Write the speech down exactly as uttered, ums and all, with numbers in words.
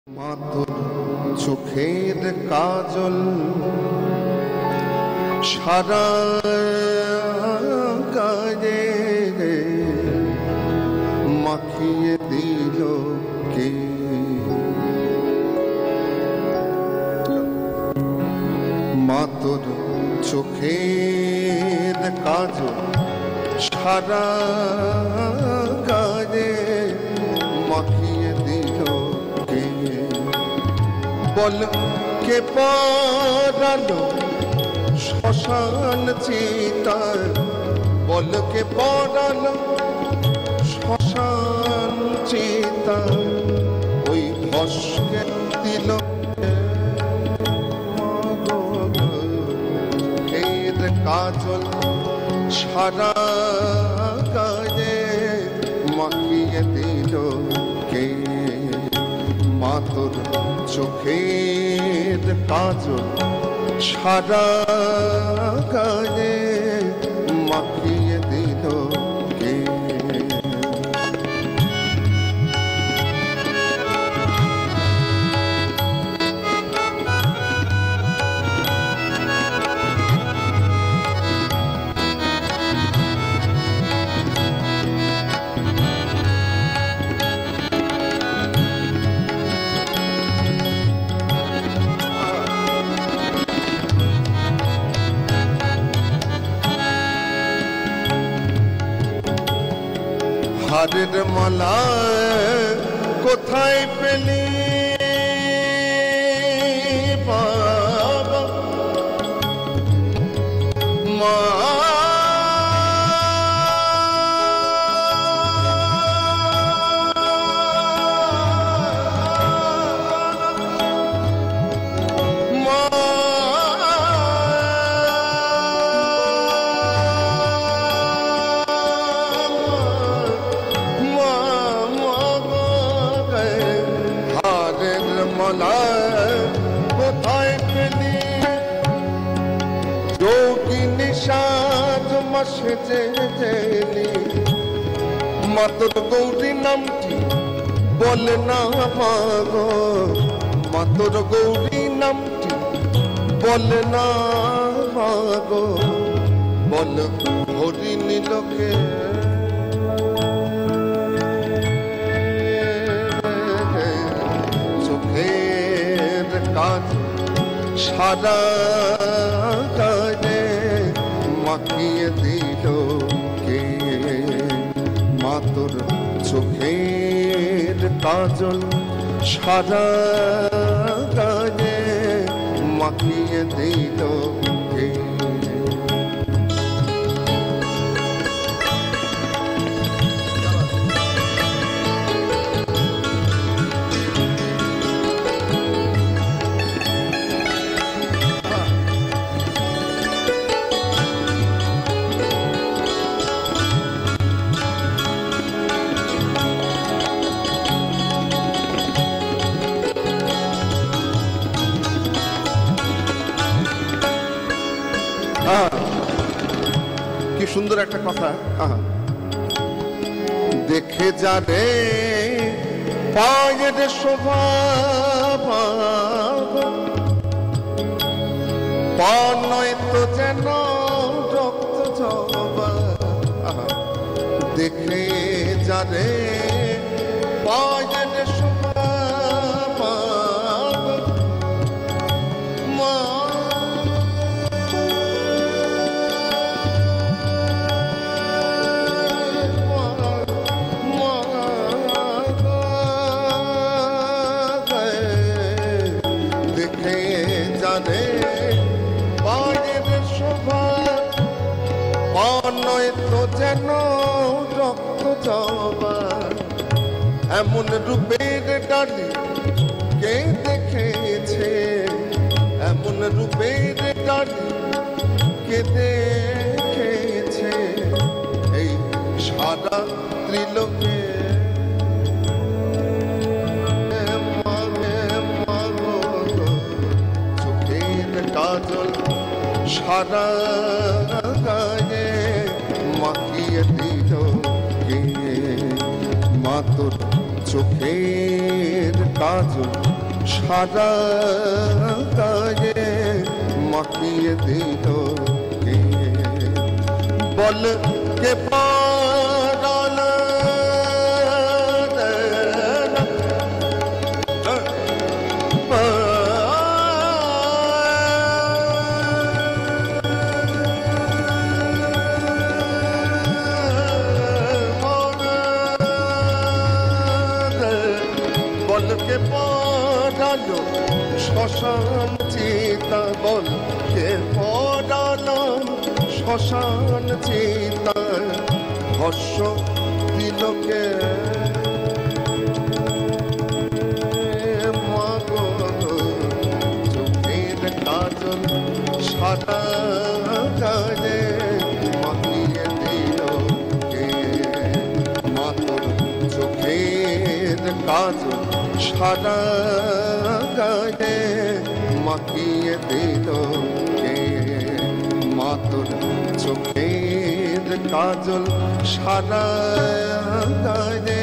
মা তোর চোখের কাজল সারা গায়ে মাখিয়ে দিল কে? মা তোর চোখের কাজল সারা গায়ে মাখিয়ে দিল কে? বল কে পরালো শ্মশান চিতার, বল কে পরালো শ্মশান চিতার, ওই ভস্মে দিল এর কাজল সারা গায়ে মাখিয়ে দিল কে? মা তোর চোখের কাজল সারা গায়ে মাখিয়ে দিল কে? হারের মালা কোথায় পেলি বাবা? মা কোথায় পেলি যোগিনী সাজ মাসে জেলি? মা তোর গৌরী নামটি বল না মাগো, মা তোর গৌরী নামটি বল না মাগো, বল হরিণী লোকে কাজ সারা গায়ে মাখিয়ে দিল কে? মা তোর চোখের কাজল সারা গায়ে মাখিয়ে দিল কে? কি সুন্দর একটা কথা। দেখে যাবে পায়ের শোভা পা নয় তো যেন রক্ত জবা। দেখে যাবে পায়ের শোভা মা নয় তো যেন রক্ত জবা। এমন রূপের ডালি কে দেখেছে, এমন রূপের ডালি কে দেখেছে এই সারা ত্রিলোকে? চোখের কাজল সারা গায়ে মাখিয়ে দিল কে? মা তোর চোখের কাজল সারা গায়ে মাখিয়ে দিল কে? বল কে পারালো বলকে পড়ালো শ্মশান চিতা, বলকে পড়ালো শ্মশান চিতা, ভস্য দিলকে মাগো চোখের কাজল সারা গায়ে মাখিয়ে দিল কে? মা তোর চোখের কাজল সারা গায়ে মাখিয়ে দিল কে? মা তোর চোখের কাজল সারা গায়ে